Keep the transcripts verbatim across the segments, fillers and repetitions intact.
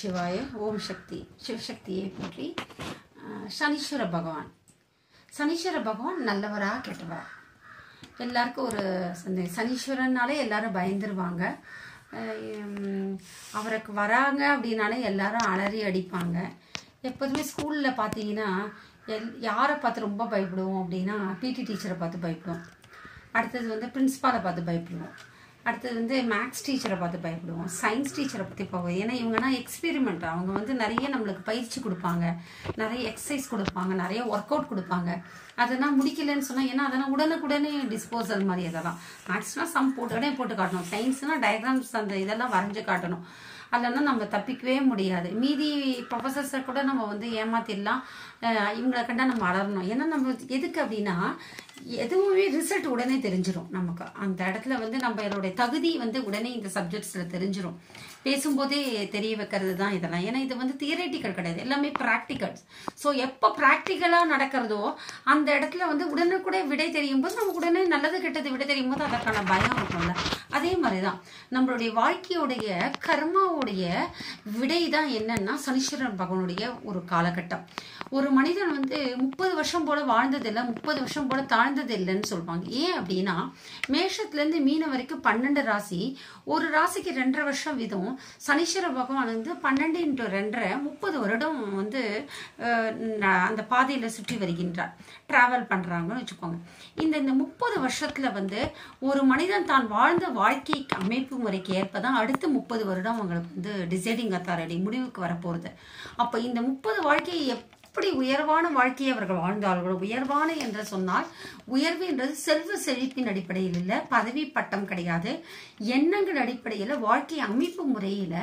நமச்சிவாய. ஓம் சக்தி சிவசக்தியை போற்றி. சனீஸ்வர பகவான் சனீஸ்வர பகவான் நல்லவரா கெட்டவரா? எல்லாருக்கும் ஒரு சந்தேகம். சனீஸ்வரனாலே எல்லாரும் பயந்துருவாங்க. அவருக்கு வராங்க அப்படின்னாலே எல்லாரும் அலறி அடிப்பாங்க. எப்போதுமே ஸ்கூலில் பார்த்தீங்கன்னா எல் யாரை பார்த்து ரொம்ப பயப்படுவோம் அப்படின்னா பிடி டீச்சரை பார்த்து பயப்படுவோம். அடுத்தது வந்து பிரின்ஸ்பாலை பார்த்து பயப்படுவோம். அடுத்தது வந்து மேக்ஸ் டீச்சரை பார்த்து பயப்படுவோம். சயின்ஸ் டீச்சரை பற்றி போவோம். ஏன்னா இவங்கன்னா எக்ஸ்பெரிமெண்ட், அவங்க வந்து நிறைய நம்மளுக்கு பயிற்சி கொடுப்பாங்க, நிறைய எக்ஸசைஸ் கொடுப்பாங்க, நிறைய ஒர்க் அவுட் கொடுப்பாங்க. அதெல்லாம் முடிக்கலன்னு சொன்னால் ஏன்னா அதெல்லாம் உடனுக்குடனே டிஸ்போசல் மாதிரி. அதெல்லாம் மேக்ஸ்னால் சம் போட்டு உடனே போட்டு காட்டணும். சயின்ஸ்னால் டயக்ராம்ஸ் அந்த இதெல்லாம் வரைஞ்சி காட்டணும். இல்லைன்னா நம்ம தப்பிக்கவே முடியாது. மீதி ப்ரொஃபஸர்ஸை கூட நம்ம வந்து ஏமாத்திடலாம். இவங்களை கண்டா நம்ம அலறணும். ஏன்னா நம்ம எதுக்கு அப்படின்னா எதுவுமே ரிசல்ட் உடனே தெரிஞ்சிடும் நமக்கு. அந்த இடத்துல வந்து நம்மளுடைய தகுதி வந்து உடனே இந்த சப்ஜெக்ட்ஸில் தெரிஞ்சிடும். பேசும்போதே தெரிய வைக்கிறது தான் இதெல்லாம். ஏன்னா இது வந்து தியரட்டிக்கல் கிடையாது, எல்லாமே ப்ராக்டிக்கல்ஸ். ஸோ எப்போ ப்ராக்டிக்கலாக நடக்கிறதோ அந்த இடத்துல வந்து உடனுக்குடைய விடை தெரியும் போது நமக்கு உடனே நல்லது கெட்டது விடை தெரியும் போது அதற்கான பயம் இருக்கும்ல. அதே மாதிரி தான் நம்மளுடைய வாழ்க்கையுடைய கர்மாவுடைய விடை தான் என்னன்னா சனீஸ்வரன் பகவானுடைய ஒரு காலகட்டம். ஒரு மனிதன் வந்து முப்பது வருஷம் போல வாழ்ந்ததில்லை, முப்பது வருஷம் போல தாழ்ந்தது இல்லைன்னு சொல்லுவாங்க. ஏன் அப்படின்னா மேஷத்துலேருந்து மீன வரைக்கும் பன்னெண்டு ராசி, ஒரு ராசிக்கு ரெண்டரை வருஷம் வீதம். சனீஸ்வர பகவான் வந்து பன்னெண்டு இன்ட்டு ரெண்டரை முப்பது வருடம் வந்து அந்த பாதையில் சுற்றி வருகின்றார், டிராவல் பண்ணுறாங்கன்னு வச்சுக்கோங்க. இந்த இந்த முப்பது வருஷத்துல வந்து ஒரு மனிதன் தான் வாழ்ந்த வாழ்க்கை அமைப்பு முறைக்கு ஏற்பதான் அடுத்த முப்பது வருடம் அவங்களுக்கு வந்து டிசைடிங் அத்தாரிட்டி முடிவுக்கு வரப்போகுது. அப்போ இந்த முப்பது வாழ்க்கையை எப்படி உயர்வான வாழ்க்கையை அவர்கள் வாழ்ந்தார்களோ, உயர்வான என்று சொன்னால் உயர்வு என்றது செல்வ செழிப்பின் அடிப்படையில் இல்லை, பதவி பட்டம் கிடையாது, எண்ணங்கள் அடிப்படையில் வாழ்க்கை அமைப்பு முறையில்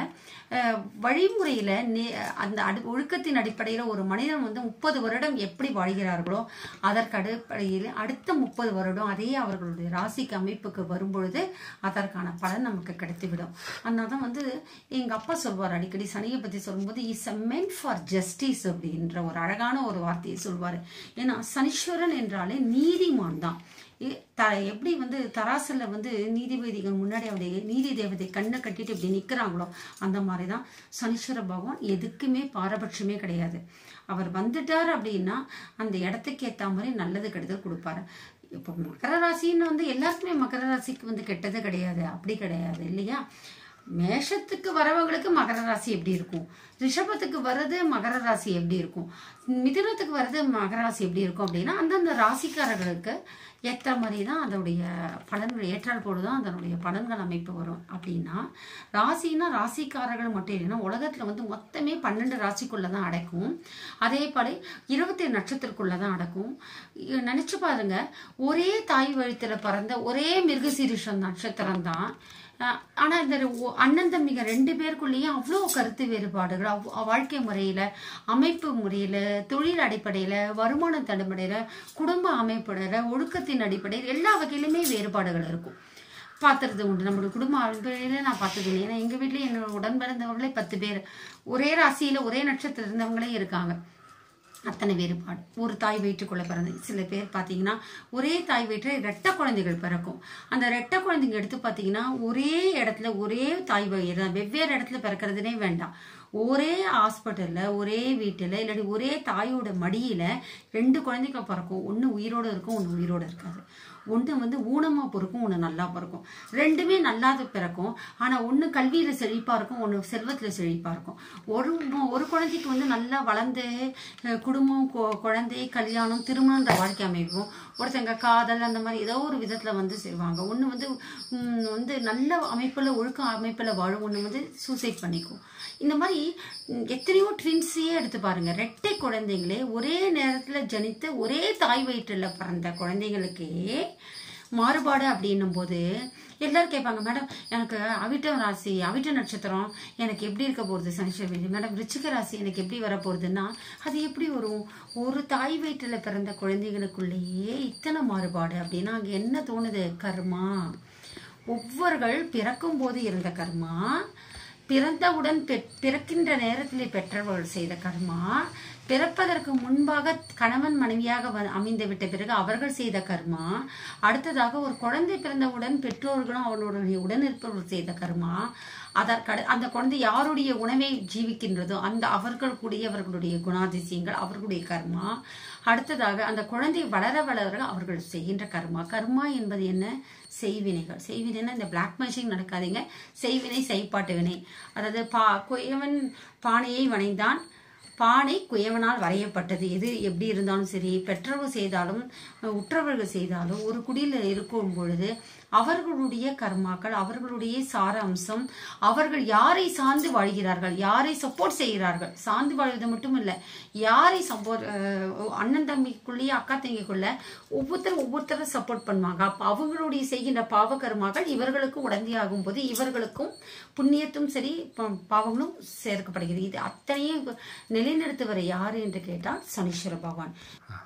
வழிமுறையில் அந்த அடி ஒழுக்கத்தின் அடிப்படையில் ஒரு மனிதன் வந்து முப்பது வருடம் எப்படி வாழ்கிறார்களோ அதற்கு அடிப்படையில் அடுத்த முப்பது வருடம் அதே அவர்களுடைய ராசிக்கு அமைப்புக்கு வரும்பொழுது அதற்கான பலன் நமக்கு கிடைத்துவிடும். அதனால தான் வந்து எங்கள் அப்பா சொல்வார் அடிக்கடி சனியை பற்றி சொல்லும்போது is a meant for justice அப்படின்ற ஒரு அழகான ஒரு வார்த்தையை சொல்வார். ஏன்னா சனீஸ்வரன் என்றாலே நீதிமான் தான். த எப்படி வந்து தராசில் வந்து நீதிபதிகள் முன்னாடி அவருடைய நீதி தேவதை கண்ணை கட்டிட்டு இப்படி நிற்கிறாங்களோ அந்த மாதிரி தான் சனீஸ்வர பகவான். எதுக்குமே பாரபட்சமே கிடையாது. அவர் வந்துட்டார் அப்படின்னா அந்த இடத்துக்கு ஏற்ற மாதிரி நல்லது கெடுதல் கொடுப்பாரு. இப்போ மகர ராசின்னு வந்து எல்லாருக்குமே மகர ராசிக்கு வந்து கெட்டது கிடையாது, அப்படி கிடையாது இல்லையா? மேஷத்துக்கு வரவங்களுக்கு மகர ராசி எப்படி இருக்கும், ரிஷபத்துக்கு வர்றது மகர ராசி எப்படி இருக்கும், மிதுனத்துக்கு வர்றது மகர ராசி எப்படி இருக்கும் அப்படின்னா அந்தந்த ராசிக்காரர்களுக்கு ஏற்ற மாதிரி தான் அதனுடைய பலன்கள் ஏற்றால் போடுதான் அதனுடைய பலன்கள் அமைப்பு வரும். அப்படின்னா ராசினா ராசிக்காரர்கள் மட்டும் இல்லைன்னா உலகத்தில் வந்து மொத்தமே பன்னெண்டு ராசிக்குள்ளே தான் அடக்கும். அதே போல இருபத்தி ஏழு நட்சத்திரக்குள்ளே தான் அடக்கும். நினச்சி பாருங்க, ஒரே தாய் வழித்தில் பிறந்த ஒரே மிருகசீரிஷம் நட்சத்திரம் தான். ஆனால் இந்த அண்ணன் தம்பிங்க ரெண்டு பேருக்குள்ளேயும் அவ்வளோ கருத்து வேறுபாடுகள், அவ் வாழ்க்கை முறையில் அமைப்பு முறையில் தொழில் அடிப்படையில் வருமான அடிப்படையில் குடும்ப அமைப்புடையில் ஒழுக்கத்தின் அடிப்படையில் எல்லா வகையிலுமே வேறுபாடுகள் இருக்கும். பார்த்துறது உண்டு. நம்மளோட குடும்ப அடிப்படையில் நான் பார்த்தது இல்லை. ஏன்னா எங்கள் வீட்டில் என்னோட உடன் பிறந்தவங்களே பத்து பேர் ஒரே ராசியில் ஒரே நட்சத்திரம் இருந்தவங்களே இருக்காங்க. அத்தனை வேறுபாடு. ஒரு தாய் வயிற்றுக்குள்ளே பிறந்து சில பேர் பார்த்தீங்கன்னா ஒரே தாய் வயிற்றில் ரெட்டை குழந்தைகள் பிறக்கும். அந்த ரெட்டை குழந்தைங்க எடுத்து பார்த்தீங்கன்னா ஒரே இடத்துல ஒரே தாய் வயிறு வெவ்வேறு இடத்துல பிறக்கிறதுனே வேண்டாம், ஒரே ஹாஸ்பிட்டலில் ஒரே வீட்டில் இல்லாட்டி ஒரே தாயோட மடியில் ரெண்டு குழந்தைங்க பிறக்கும். ஒன்று உயிரோடு இருக்கும், ஒன்று உயிரோடு இருக்காது. ஒன்று வந்து ஊனமாக பிறக்கும், ஒன்று நல்லா பிறக்கும். ரெண்டுமே நல்லாத பிறக்கும். ஆனால் ஒன்று கல்வியில் செழிப்பாக இருக்கும், ஒன்று செல்வத்தில் செழிப்பாக இருக்கும். ஒரு ஒரு குழந்தைக்கு வந்து நல்லா வளர்ந்து குடும்பம் குழந்தை கல்யாணம் திருமணன்ற வாழ்க்கை அமைப்பும், ஒருத்தங்க காதல் அந்த மாதிரி ஏதோ ஒரு விதத்தில் வந்து செய்வாங்க. ஒன்று வந்து வந்து நல்ல அமைப்பில் ஒழுக்க அமைப்பில் வாழும், ஒன்று வந்து சூசைட் பண்ணிக்கும். இந்த மாதிரி எத்தனையோ ட்வின்ஸையே எடுத்து பாருங்க. ரெட்டை குழந்தைங்களே ஒரே நேரத்தில் ஜனித்த ஒரே தாய் வயிற்றில் பிறந்த குழந்தைங்களுக்கே மாறுபாடு அப்படின்னும் போது எல்லாரும் கேட்பாங்க, மேடம் எனக்கு அவிட்ட ராசி அவிட்ட நட்சத்திரம் எனக்கு எப்படி இருக்க போகுது சனீஸ்வரி, மேடம் ரிச்சிக ராசி எனக்கு எப்படி வர போகுதுன்னா அது எப்படி வரும்? ஒரு தாய் வயிற்றில் பிறந்த குழந்தைகளுக்குள்ளேயே இத்தனை மாறுபாடு அப்படின்னா அங்கே என்ன தோணுது? கர்மா. ஒவ்வொருகள் பிறக்கும் போது இருந்த கர்மா, பிறந்தவுடன் பிறக்கின்ற நேரத்தில் பெற்றவர்கள் செய்த கர்மா, பிறப்பதற்கு முன்பாக கணவன் மனைவியாக அமைந்து விட்ட பிறகு அவர்கள் செய்த கர்மா, அடுத்ததாக ஒரு குழந்தை பிறந்தவுடன் பெற்றோர்களும் அவர்களுடைய உடன் இருப்பவர்கள் செய்த கர்மா, அதற்கு அந்த குழந்தை யாருடைய உணவை ஜீவிக்கின்றதோ அந்த அவர்கள் கூடிய அவர்களுடைய குணாதிசயங்கள், அவர்களுடைய கர்மா. அடுத்ததாக அந்த குழந்தை வளர வளர அவர்கள் செய்கின்ற கர்மா. கர்மா என்பது என்ன? செய்வினைகள். செய்வினைன்னா இந்த பிளாக் மேஜிக் நடக்காதீங்க. செய்வினை, செய்பாட்டு வினை. அதாவது பா குயவன் பானையை வணைந்தான், பானை குயவனால் வரையப்பட்டது. எது எப்படி இருந்தாலும் சரி, பெற்றவர்கள் செய்தாலும் உற்றவர்கள் செய்தாலும் ஒரு குடியில் இருக்கும் பொழுது அவர்களுடைய கர்மாக்கள், அவர்களுடைய சார அம்சம், அவர்கள் யாரை சார்ந்து வாழ்கிறார்கள், யாரை சப்போர்ட் செய்கிறார்கள். சார்ந்து வாழ்வது மட்டும் இல்லை, யாரை சப்போர்ட், அண்ணன் தம்பிக்குள்ளேயே அக்கா தங்கிக்குள்ள ஒவ்வொருத்தரும் ஒவ்வொருத்தரும் சப்போர்ட் பண்ணுவாங்க. அப்போ அவங்களுடைய செய்கின்ற பாவ கர்மாக்கள் இவர்களுக்கு உடந்தையாகும் போது இவர்களுக்கும் புண்ணியத்தும் சரி பாவங்களும் சேர்க்கப்படுகிறது. இது அத்தனையும் நிலைநிறுத்துவர் யாரு என்று கேட்டால் சனீஸ்வர பகவான்.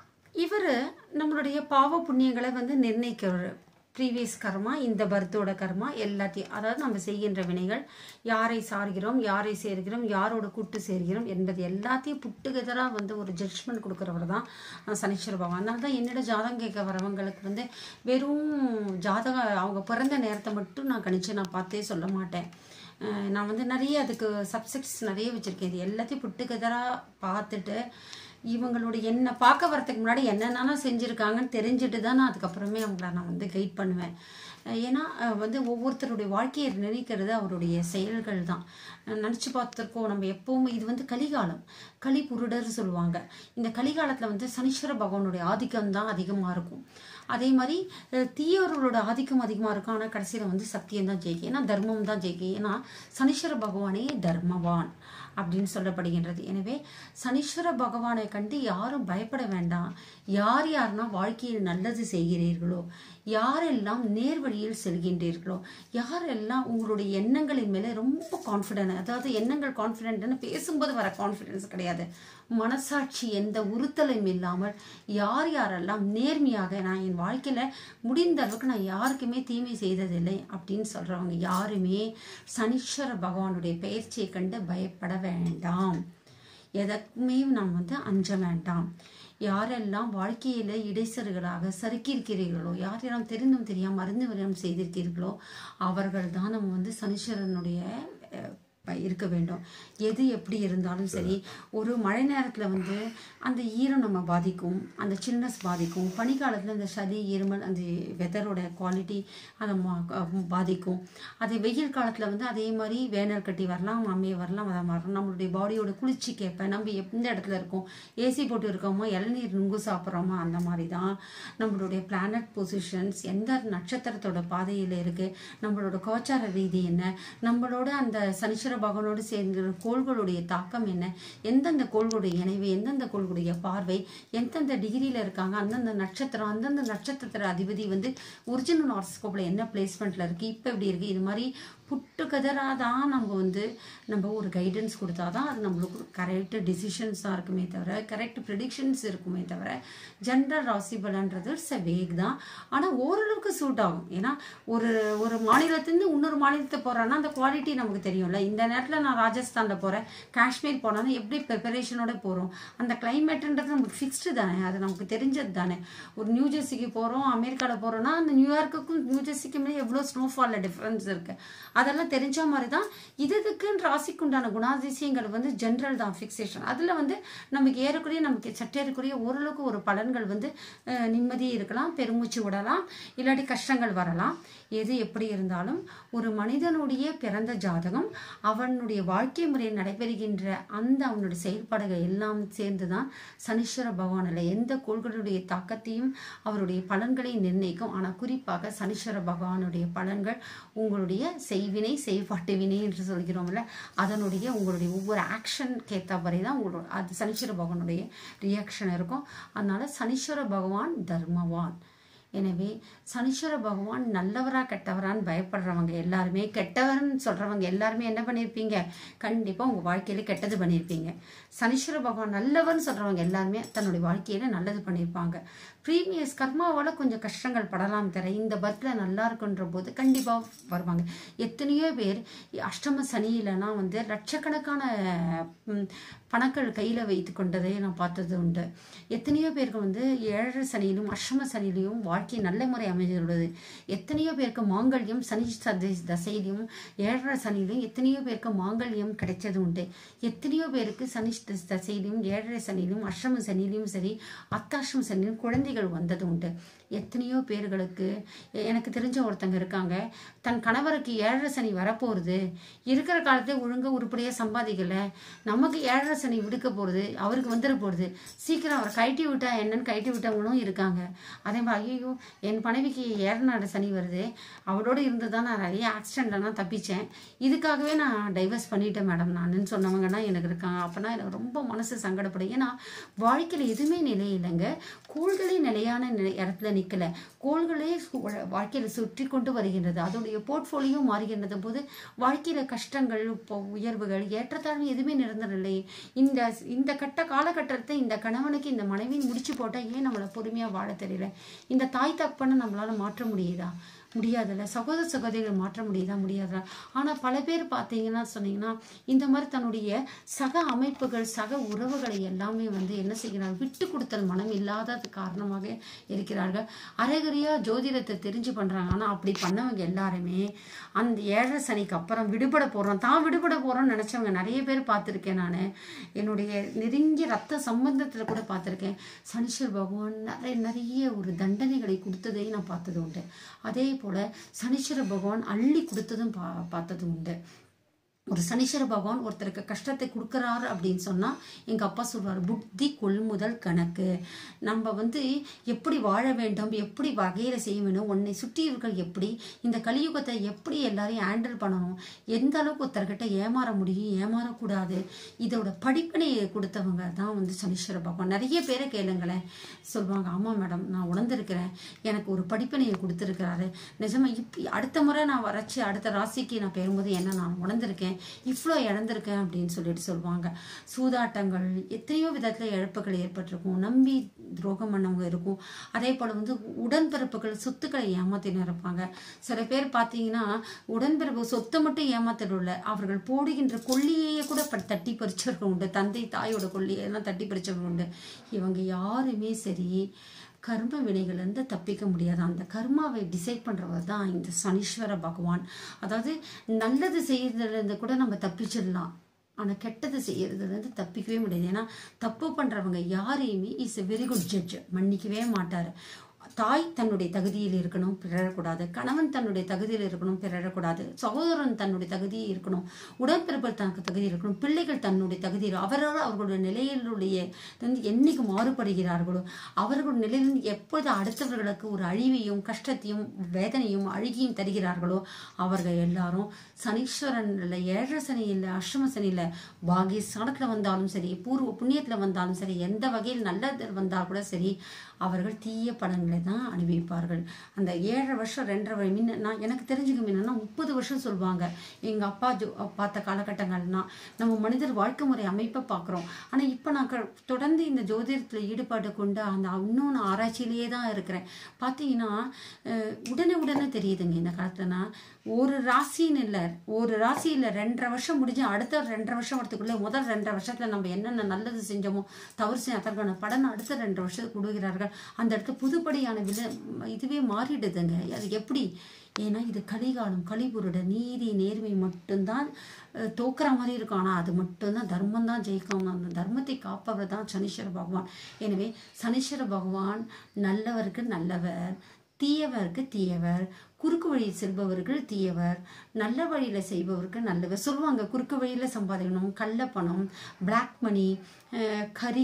இவர் நம்மளுடைய பாவ புண்ணியங்களை வந்து நிர்ணயிக்கிறவர். ப்ரீவியஸ் கர்மா, இந்த பர்த்தோட கர்மா எல்லாத்தையும், அதாவது நம்ம செய்கின்ற வினைகள், யாரை சார்கிறோம், யாரை சேர்கிறோம், யாரோட கூட்டு சேர்கிறோம் என்பது எல்லாத்தையும் புட்டுகெதராக வந்து ஒரு ஜட்ஜ்மெண்ட் கொடுக்குறவர் தான் சனீஸ்வர பகவான். அதனால தான் என்னோட ஜாதகம் கேட்க வரவங்களுக்கு வந்து வெறும் ஜாதகம் அவங்க பிறந்த நேரத்தை மட்டும் நான் கணிச்சு நான் பார்த்தே சொல்ல மாட்டேன். நான் வந்து நிறைய அதுக்கு சப்செக்ட்ஸ் நிறைய வச்சுருக்கேன். இது எல்லாத்தையும் புட்டுகெதராக பார்த்துட்டு இவங்களுடைய என்ன பார்க்க வரதுக்கு முன்னாடி என்னென்னலாம் செஞ்சுருக்காங்கன்னு தெரிஞ்சுட்டு தான் நான் அதுக்கப்புறமே அவங்கள நான் வந்து கைட் பண்ணுவேன். ஏன்னா வந்து ஒவ்வொருத்தருடைய வாழ்க்கையை நினைக்கிறது அவருடைய செயல்கள் தான். நினச்சி பார்த்துருக்கோம் நம்ம எப்போவுமே. இது வந்து கலிகாலம், களி புருடர் சொல்லுவாங்க. இந்த கலிகாலத்தில் வந்து சனீஸ்வர பகவானுடைய ஆதிக்கம் தான் அதிகமாக இருக்கும். அதே மாதிரி தீயவர்களோட ஆதிக்கம் அதிகமாக இருக்கும். ஆனால் கடைசியில் வந்து சத்தியம் தான் ஜெயிக்கும், ஏன்னா தர்மம் தான் ஜெயிக்கும். ஏன்னா சனீஸ்வர பகவானே தர்மவான் அப்படின்னு சொல்லப்படுகின்றது. எனவே சனீஸ்வர பகவானை கண்டு யாரும் பயப்பட வேண்டாம். யார் யாருன்னா வாழ்க்கையில் நல்லது செய்கிறீர்களோ, யாரெல்லாம் நேர்வழியில் செல்கின்றீர்களோ, யாரெல்லாம் உங்களுடைய எண்ணங்களின் மேலே ரொம்ப கான்ஃபிடென்ட், அதாவது எண்ணங்கள் கான்ஃபிடென்ட்னு பேசும்போது வர கான்ஃபிடென்ஸ் கிடையாது, மனசாட்சி எந்த உறுத்தலும் இல்லாமல் யார் யாரெல்லாம் நேர்மையாக நான் என் வாழ்க்கையில் முடிந்த அளவுக்கு நான் யாருக்குமே தீமை செய்ததில்லை அப்படின்னு சொல்கிறவங்க யாருமே சனீஸ்வர பகவானுடைய பயிற்சியை கண்டு பயப்பட வேண்டாம். எதற்குமே நாம் வந்து அஞ்ச வேண்டாம். யாரெல்லாம் வாழ்க்கையில் இடைசறுகளாக சறுக்கியிருக்கிறீர்களோ, யாரெல்லாம் தெரிந்தும் தெரியாமல் மருந்து விரயம் செய்திருக்கிறீர்களோ அவர்கள் தான் நம்ம வந்து சனீஸ்வரனுடைய இருக்க வேண்டும். எது எப்படி இருந்தாலும் சரி, ஒரு மழை நேரத்தில் வந்து அந்த ஈரம் நம்ம பாதிக்கும், அந்த சில்னஸ் பாதிக்கும். பனிக்காலத்தில் அந்த சளி, இருமல், அந்த வெதரோட குவாலிட்டி அதை பாதிக்கும். அதே வெயில் காலத்தில் வந்து அதே மாதிரி வேனல் கட்டி வரலாம், அம்மையை வரலாம், அதை வரலாம். நம்மளுடைய பாடியோட குளிர்ச்சி கேட்பேன். நம்ம எந்த இடத்துல இருக்கோம், ஏசி போட்டு இருக்கோமோ, இளநீர் நுங்கு சாப்பிட்றோமோ, அந்த மாதிரி தான் நம்மளுடைய பிளானட் பொசிஷன்ஸ் எந்த நட்சத்திரத்தோட பாதையில் இருக்குது, நம்மளோட கோச்சார ரீதி என்ன, நம்மளோட அந்த சனீஸ்வர பகவானோடு சேர்ந்த கோள்களுடைய தாக்கம் என்ன, எந்தெந்த கோள்களுடைய இணைவு, எந்தெந்த கோள்களுடைய பார்வை, எந்தெந்த டிகிரியில் இருக்காங்க, அந்தந்த நட்சத்திரம், அந்தந்த நட்சத்திர அதிபதி வந்து ஒரிஜினல் ஹாரோஸ்கோப்ல என்ன பிளேஸ்மெண்ட்ல இருக்கு, இப்போ எப்படி இருக்கு, இது மாதிரி புட்டு கதராக தான் நம்ம வந்து நம்ம ஒரு கைடன்ஸ் கொடுத்தா தான் அது நம்மளுக்கு கரெக்ட் டிசிஷன்ஸாக இருக்குமே தவிர, கரெக்ட் ப்ரிடிக்ஷன்ஸ் இருக்குமே தவிர, ஜென்ரல் ராசி பலன்றது இட்ஸ் அ வேக் தான். ஆனால் ஓரளவுக்கு சூட் ஆகும். ஏன்னா ஒரு ஒரு மாநிலத்திலேருந்து இன்னொரு மாநிலத்தை போகிறேன்னா அந்த குவாலிட்டி நமக்கு தெரியும்ல. இந்த நேரத்தில் நான் ராஜஸ்தானில் போகிறேன், காஷ்மீர் போனாலும் எப்படி ப்ரிப்பரேஷனோட போகிறோம், அந்த கிளைமேட்டுன்றது நமக்கு ஃபிக்ஸ்டு தானே, அது நமக்கு தெரிஞ்சது தானே. ஒரு நியூ ஜெர்சிக்கு போகிறோம், அமெரிக்காவில் போகிறோன்னா அந்த நியூயார்க்குக்கும் நியூ ஜெர்சிக்குமே எவ்வளோ ஸ்னோஃபாலில் டிஃப்ரென்ஸ் இருக்குது, அதெல்லாம் தெரிஞ்ச மாதிரி தான். இதுக்குன்னு ராசிக்குண்டான குணாதிசயங்கள் வந்து ஜென்ரல் தான், ஃபிக்ஸேஷன். அதில் வந்து நமக்கு ஏறக்குறைய நமக்கு சற்றேறக்குரிய ஓரளவுக்கு ஒரு பலன்கள் வந்து நிம்மதி இருக்கலாம், பெருமூச்சு விடலாம், இல்லாட்டி கஷ்டங்கள் வரலாம். எது எப்படி இருந்தாலும் ஒரு மனிதனுடைய பிறந்த ஜாதகம், அவனுடைய வாழ்க்கை முறையில் நடைபெறுகின்ற அந்த அவனுடைய செயல்பாடுகள் எல்லாம் சேர்ந்து தான் சனீஸ்வர பகவானில் எந்த கோள்களுடைய தாக்கத்தையும் அவருடைய பலன்களை நிர்ணயிக்கும். ஆனால் குறிப்பாக சனீஸ்வர பகவானுடைய பலன்கள் உங்களுடைய செய்வினை, செய்பாட்டு வினை என்று சொல்கிறோம்ல, அதனுடைய உங்களுடைய ஒவ்வொரு ஆக்ஷன் கேட்ட வரை தான் உங்களோட அது சனீஸ்வர பகவானுடைய ரியாக்ஷன் இருக்கும். அதனால சனீஸ்வர பகவான் தர்மவான். எனவே சனீஸ்வர பகவான் நல்லவரா கெட்டவரான்னு பயப்படுறவங்க எல்லாருமே, கெட்டவர்னு சொல்றவங்க எல்லாருமே என்ன பண்ணியிருப்பீங்க, கண்டிப்பாக உங்கள் வாழ்க்கையில கெட்டது பண்ணியிருப்பீங்க. சனீஸ்வர பகவான் நல்லவர்னு சொல்றவங்க எல்லாருமே தன்னுடைய வாழ்க்கையில நல்லது பண்ணியிருப்பாங்க. ப்ரீவியஸ் கர்மாவால் கொஞ்சம் கஷ்டங்கள் படலாம் தர இந்த பர்த்தில் நல்லா இருக்குன்ற போது கண்டிப்பாக வருவாங்க. எத்தனையோ பேர் அஷ்டம சனியிலனா வந்து லட்சக்கணக்கான பணங்கள் கையில் வைத்து கொண்டதை நான் பார்த்தது உண்டு. எத்தனையோ பேருக்கு வந்து ஏழரை சனியிலும் அஷ்டம சனியிலையும் வாழ்க்கை வாழ்க்கை நல்ல முறை அமைந்துள்ளது. எத்தனையோ பேருக்கு மாங்கல்யம் சனி தசையிலும் ஏழரை சனியிலும் எத்தனையோ பேருக்கு மாங்கல்யம் கிடைச்சது உண்டு. எத்தனையோ பேருக்கு சனி தசையிலும் ஏழரை சனியிலும் அஷ்டம சனியிலும் சரி அத்தாஷ்டம சனியிலும் குழந்தைகள் வந்தது உண்டு. எத்தனையோ பேர்களுக்கு எனக்கு தெரிஞ்ச ஒருத்தங்க இருக்காங்க, தன் கணவருக்கு ஏழரை சனி வரப்போகுது, இருக்கிற காலத்தை ஒழுங்காக உருப்படியாக சம்பாதிக்கலை, நமக்கு ஏழரை சனி விடுக்க போகிறது, அவருக்கு வந்துட போகிறது, சீக்கிரம் அவரை கழட்டி விட்டா என்னன்னு கழட்டி விட்டவங்களும் இருக்காங்க. அதே மாதிரி ஐயோ என் மனைவிக்கு ஏழரை சனி வருது, அவளோடு இருந்து தான் நான் நிறைய ஆக்சிடென்ட்லாம் தப்பிச்சேன், இதுக்காகவே நான் டைவர்ஸ் பண்ணிட்டேன் மேடம் நானுன்னு சொன்னவங்கன்னா எனக்கு இருக்காங்க. அப்போனா எனக்கு ரொம்ப மனசு சங்கடப்படும். ஏன்னா வாழ்க்கையில் எதுவுமே நிலை இல்லைங்க. கோள்களே நிலையான நிலை இடத்துல நிற்கல, கோள்களே வாழ்க்கையில் சுற்றி கொண்டு வருகின்றது. அதோடைய போர்ட்ஃபோலியோ மாறுகின்றது போது வாழ்க்கையில் கஷ்டங்கள் உயர்வுகள் ஏற்றத்தாழ்வு எதுவுமே நிரந்தரமில்லை. இந்த இந்த கட்ட காலகட்டத்தை இந்த கணவனுக்கு இந்த மனைவி முடிச்சு போட்டால் ஏன் நம்மளை பொறுமையாக வாழ தெரியல? இந்த தாய் தப்பனை நம்மளால் மாற்ற முடியுதா? முடியாதுல்ல. சகோதர சகோதரிகள் மாற்ற முடியுதா? முடியாதா? ஆனால் பல பேர் பார்த்தீங்கன்னா சொன்னீங்கன்னா இந்த மாதிரி தன்னுடைய சக அமைப்புகள் சக உறவுகளை எல்லாமே வந்து என்ன செய்கிறார்கள், விட்டு கொடுத்தல் மனம் இல்லாதது காரணமாக இருக்கிறார்கள். அரைகுறையா ஜோதிடத்தை தெரிஞ்சு பண்றாங்க. ஆனால் அப்படி பண்ணவங்க எல்லாருமே அந்த ஏழரை சனிக்கு அப்புறம் விடுபட போறோம், தான் விடுபட போறோம்னு நினைச்சவங்க நிறைய பேர் பார்த்துருக்கேன். நான் என்னுடைய நெருங்கிய ரத்த சம்பந்தத்துல கூட பார்த்துருக்கேன். சனீஸ்வர பகவான் நிறைய நிறைய ஒரு தண்டனைகளை கொடுத்ததை நான் பார்த்தது உண்டு. அதே போல சனீஸ்வர பகவான் அள்ளி கொடுத்ததும் பா பார்த்தது உண்டு. ஒரு சனீஸ்வர பகவான் ஒருத்தருக்கு கஷ்டத்தை கொடுக்குறாரு அப்படின்னு சொன்னால் எங்கள் அப்பா சொல்வார், புத்தி கொள்முதல் கணக்கு. நம்ம வந்து எப்படி வாழ வேண்டும், எப்படி வகையில் செய்ய வேண்டும், உன்னை சுற்றியவர்கள் எப்படி, இந்த கலியுகத்தை எப்படி எல்லாரையும் ஹேண்டில் பண்ணணும், எந்த அளவுக்கு ஒருத்தர்கிட்ட ஏமாற முடியும், ஏமாறக்கூடாது, இதோட படிப்பினையை கொடுத்தவங்க தான் வந்து சனீஸ்வர பகவான். நிறைய பேரை கேளுங்களேன் சொல்லுவாங்க, ஆமாம் மேடம் நான் உணர்ந்திருக்கிறேன், எனக்கு ஒரு படிப்பினையை கொடுத்துருக்கிறாரு, நிஜமா இப்ப அடுத்த முறை நான் வரைச்சி அடுத்த ராசிக்கு நான் பெறும்போது என்ன நான் உணர்ந்திருக்கேன், இவ்வளோ இழந்திருக்கேன் அப்படின்னு சொல்லிட்டு சொல்லுவாங்க. சூதாட்டங்கள் எத்தனையோ விதத்தில் இழப்புகள் ஏற்பட்டிருக்கும், நம்பி துரோகம் பண்ணவங்க இருக்கும். அதே போல் வந்து உடன்பிறப்புகள் சொத்துக்களை ஏமாத்தின்னு இருப்பாங்க. சில பேர் பார்த்தீங்கன்னா உடன்பிறப்பு சொத்தை மட்டும் ஏமாத்தல, அவர்கள் போடுகின்ற கொல்லியையே கூட தட்டி பறிச்சவர்கள் உண்டு, தந்தை தாயோட கொல்லியெல்லாம் தட்டி பறிச்சவர்கள் உண்டு. இவங்க யாருமே சரி கர்ம வினைகள்லேருந்து தப்பிக்க முடியாது. அந்த கர்மாவை டிசைட் பண்ணுறவர் தான் இந்த சனீஸ்வர பகவான். அதாவது நல்லது செய்யறதுலேருந்து கூட நம்ம தப்பிச்சிடலாம், ஆனால் கெட்டது செய்யறதுலேருந்து தப்பிக்கவே முடியாது. ஏன்னா தப்பு பண்ணுறவங்க யாரையுமே is a very good judge, மன்னிக்கவே மாட்டார். தாய் தன்னுடைய தகுதியில் இருக்கணும், பிறழக்கூடாது. கணவன் தன்னுடைய தகுதியில் இருக்கணும், பிறழக்கூடாது. சகோதரன் தன்னுடைய தகுதியில் இருக்கணும், உடன்பிறப்பு தனக்கு தகுதியில் இருக்கணும், பிள்ளைகள் தன்னுடைய தகுதியில், அவரோடு அவர்களுடைய நிலையிலுடைய வந்து என்னைக்கு மாறுபடுகிறார்களோ அவர்களுடைய நிலையிலிருந்து எப்போது அடுத்தவர்களுக்கு ஒரு அழிவையும் கஷ்டத்தையும் வேதனையும் அழுகியும் தருகிறார்களோ அவர்கள் எல்லாரும் சனீஸ்வரன் இல்லை, ஏழரை சனி இல்லை, அஷ்டம சனி இல்லை, பாகிய ஸ்தானத்தில் வந்தாலும் சரி, பூர்வ புண்ணியத்தில் வந்தாலும் சரி, எந்த வகையில் நல்லது வந்தால் கூட சரி, அவர்கள் தீய பலன்களை தான் அனுபவிப்பார்கள். அந்த ஏழரை வருஷம் ரெண்டரை மின்ன நான் எனக்கு தெரிஞ்சுக்க முன்னா முப்பது வருஷம் சொல்லுவாங்க. எங்கள் அப்பா ஜோ பார்த்த காலகட்டங்கள்னா நம்ம மனிதர் வாழ்க்கை முறை அமைப்பை பார்க்குறோம். ஆனால் இப்போ நான் தொடர்ந்து இந்த ஜோதிடத்தில் ஈடுபாடு கொண்டு அந்த இன்னொன்று ஆராய்ச்சியிலேயே தான் இருக்கிறேன். பார்த்தீங்கன்னா உடனே உடனே தெரியுதுங்க இந்த காலத்துலனா ஒரு ராசின்னு இல்லை, ஒரு ராசி இல்லை, ரெண்டரை வருஷம் முடிஞ்சு அடுத்த ரெண்டரை வருஷம் வரத்துக்குள்ளே முதல் ரெண்டரை வருஷத்தில் நம்ம என்னென்ன நல்லது செஞ்சோமோ தவறு செஞ்ச அதற்கான படம் அடுத்த ரெண்டு வருஷத்துக்கு கொடுக்கிறார்கள். அந்த இடத்துல புதுப்படியான விலை இதுவே மாறிடுதுங்க. அது எப்படி? ஏன்னா இது கலிகாலம், கலிபுருட நீதி நேர்மை மட்டும்தான் தோக்குற மாதிரி இருக்கும். ஆனால் அது மட்டும்தான் தர்மம் தான் ஜெயிக்கும். அந்த தர்மத்தை காப்பவர் தான் சனீஸ்வர பகவான். எனவே சனீஸ்வர பகவான் நல்லவருக்கு நல்லவர், தீயவருக்கு தீயவர், குறுக்கு வழியில் செல்பவர்கள் தீயவர், நல்ல வழியில் செய்பவருக்கு நல்லவர். சொல்லுவாங்க குறுக்கு வழியில் சம்பாதிக்கணும், கள்ள பணம், பிளாக் மணி, கரி,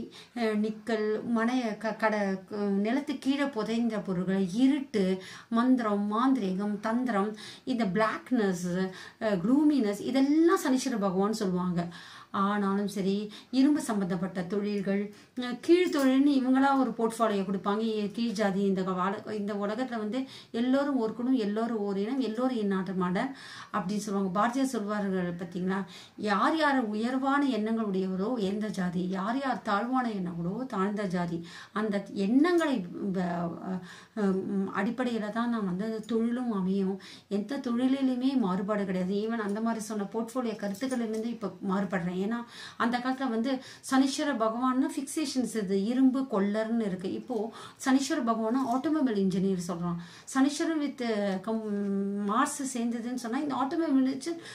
நிக்கல், மனை க கடை நிலத்து கீழே புதைந்த பொருட்கள், இருட்டு, மந்திரம், மாந்திரிகம், தந்திரம், இந்த பிளாக்னஸ், க்ளூமினஸ் இதெல்லாம் சனீஸ்வர பகவான் சொல்லுவாங்க. ஆனாலும் சரி இரும்பு சம்பந்தப்பட்ட தொழில்கள், கீழ் தொழில்னு இவங்களா ஒரு போர்ட்ஃபோலியோ கொடுப்பாங்க. கீழ் ஜாதி இந்த வாழ இந்த உலகத்தில் வந்து எல்லோரும் ஓர்க்கணும், எல்லோரும் ஓரினம், எல்லோரும் இந்நாட்டு மாடன் அப்படின்னு சொல்லுவாங்க. பாரதியார் சொல்வார்கள் பார்த்தீங்களா, யார் யார் உயர்வான எண்ணங்கள் உடையவரோ உயர்ந்த ஜாதி, யார் யார் தாழ்வான எண்ணங்களோ தாழ்ந்த ஜாதி. அந்த எண்ணங்களை அடிப்படையில் தான் நான் வந்து தொழிலும் அமையும். எந்த தொழிலிலுமே மாறுபாடு கிடையாது. ஈவன் அந்த மாதிரி சொன்ன போர்ட்ஃபோலியோ கருத்துக்களிலிருந்து இப்போ மாறுபடுறேன். ஏன்னா அந்த காலத்தில் வந்து சனீஸ்வர பகவான் ஃபிக்சேஷன்ஸ் இது இரும்பு கொள்ளர்னு இருக்கு. இப்போ சனீஸ்வர பகவான் ஆட்டோமொபைல் இன்ஜினியர் சொல்றான். சனீஸ்வரன் வித் மார்ஸ் சேர்ந்ததுன்னு சொன்னா இந்த ஆட்டோமொபைல்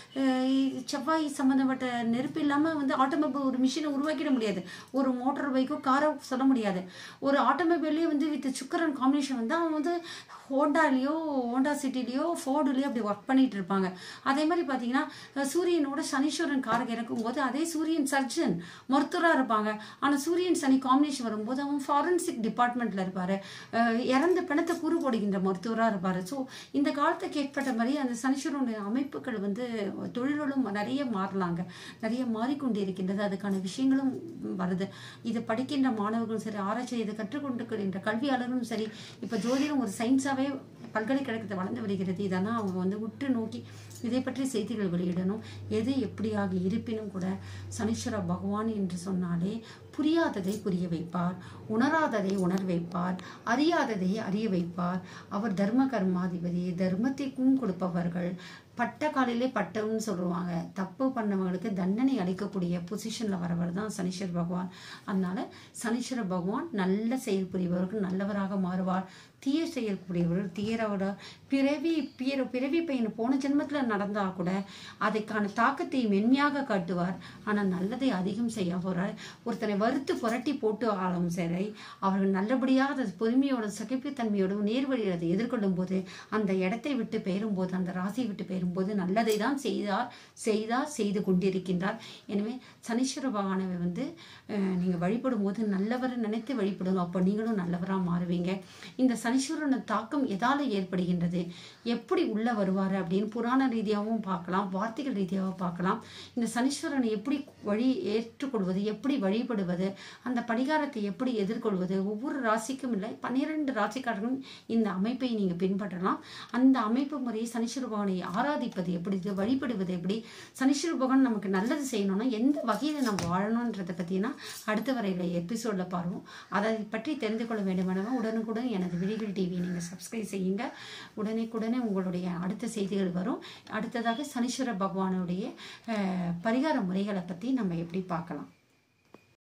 செவ்வாய் சம்பந்தப்பட்ட நெருப்பு இல்லாம வந்து ஆட்டோமொபைல் ஒரு மிஷினை உருவாக்கிட முடியாது. ஒரு மோட்டார் பைக்கோ காரோ சொல்ல முடியாது. ஒரு ஆட்டோமொபைல்லையே வந்து வித் சுக்கரன் காம்பினேஷன் வந்து அவன் வந்து ஹோண்டாலேயோ ஹோண்டா சிட்டிலேயோ ஃபோர்டுலேயோ அப்படி ஒர்க் பண்ணிட்டு இருப்பாங்க. அதே மாதிரி பார்த்தீங்கன்னா சூரியனோட சனீஸ்வரன் காரக இறக்கும் போது அதே சூரியன் சர்ஜன் மருத்துவராக இருப்பாங்க. ஆனால் சூரியன் சனி காம்பினேஷன் வரும்போது அவன் ஃபாரன்சிக் டிபார்ட்மெண்ட்ல இருப்பாரு. இறந்த பிணத்தை கூறு போடுகின்ற மருத்துவராக இருப்பாரு. ஸோ இந்த காலத்துக்கு ஏற்பட்ட மாதிரி அந்த சனீஸ்வரனுடைய அமைப்புகள் வந்து தொழில்களும் நிறைய மாறலாங்க, நிறைய மாறிக்கொண்டு இருக்கின்றது. அதுக்கான விஷயங்களும் வருது. இதை படிக்கின்ற மாணவர்களும் சரி, ஆராய்ச்சி இதை கற்றுக்கொண்டிருக்கின்ற கல்வியாளர்களும் சரி, இப்போ ஜோதிடம் ஒரு சயின்ஸாகவே பல்கலைக்கழகத்தை வளர்ந்து வருகிறது. இதெல்லாம் அவங்க வந்து உற்று நோக்கி இதை பற்றி செய்திகள் வெளியிடணும். எது எப்படியாக இருப்பினும் கூட சனீஸ்வர பகவான் என்று சொன்னாலே புரியாததை புரிய வைப்பார், உணராததை உணர் வைப்பார், அறியாததை அறிய வைப்பார். அவர் தர்ம கர்மாதிபதி, தர்மத்தைக்கும் கொடுப்பவர்கள். பட்ட காலையிலே பட்டம்னு சொல்லுவாங்க. தப்பு பண்ணவங்களுக்கு தண்டனை அளிக்கக்கூடிய பொசிஷன்ல வரவர் தான் சனீஸ்வர பகவான். அதனால சனீஸ்வர பகவான் நல்ல செயல் புரிபவர்கள் நல்லவராக மாறுவார், தீய செயல் புரியவர்கள் தீயரோட பிறவி பிற பிறவி பையன் போன ஜென்மத்துல நடந்தா கூட அதைக்கான தாக்கத்தை மென்மையாக காட்டுவார். ஆனால் நல்லதை அதிகம் செய்ய போறார். ஒருத்தனை வறுத்து புரட்டி போட்டு ஆளும் சரி, அவர்கள் நல்லபடியாக அதை பொறுமையோட சகிப்புத்தன்மையோடும் நேர்வழியை அதை எதிர்கொள்ளும் போது அந்த இடத்தை விட்டு பெயரும் போது அந்த ராசியை விட்டு பெயரும் போது நல்லதை தான் செய்தார் செய்தார் செய்து கொண்டிருக்கின்றார். எனவே சனீஸ்வர பகவானை வந்து நீங்க வழிபடும் போது நல்லவரை நினைத்து வழிபடுங்க. அப்போ நீங்களும் நல்லவராக மாறுவீங்க. இந்த சனீஸ்வரன தாக்கம் எதால ஏற்படுகின்றது, எப்படி உள்ள வருவாரு அப்படின்னு புராண ரீதியாகவும் பார்க்கலாம், வார்த்தைகள் ரீதியாகவும் பார்க்கலாம். இந்த சனீஸ்வரனை எப்படி வழி ஏற்றுக்கொள்வது, எப்படி வழிபடுவது, அந்த பரிகாரத்தை எப்படி எதிர்கொள்வது, ஒவ்வொரு ராசிக்கும் இல்லை பன்னிரண்டு ராசிக்காரர்களும் இந்த அமைப்பை நீங்க பின்பற்றலாம். அந்த அமைப்பு முறையை சனீஸ்வர பகவானை ஆராதிப்பது எப்படி, வழிபடுவது எப்படி, சனீஸ்வர பகவான் நமக்கு நல்லது செய்யணும்னா எந்த வகையில நம்ம வாழணும்ன்றதை பத்தினா அடுத்த வரையில எபிசோட்ல பாருவோம். அதை பற்றி தெரிந்து கொள்ள வேண்டுமானவங்க உடனுக்குடன் எனது விழிகள் டிவி நீங்க சப்ஸ்கிரைப் செய்யுங்க. உடனேக்குடனே உங்களுடைய அடுத்த செய்திகள் வரும். அடுத்ததாக சனீஸ்வர பகவானுடைய பரிகார முறைகளை பத்தி நம்ம எப்படி பார்க்கலாம்.